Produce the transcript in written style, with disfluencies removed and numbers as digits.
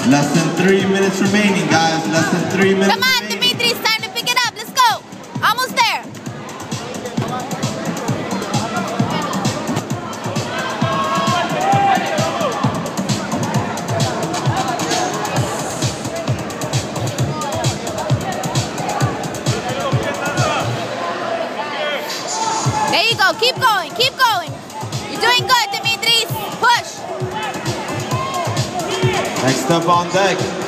Less than 3 minutes remaining, guys. Less than 3 minutes. Come on, Dimitris, time to pick it up. Let's go. Almost there. There you go. Keep going. Keep going. You're doing good, Dimitris. Push. Next up on deck,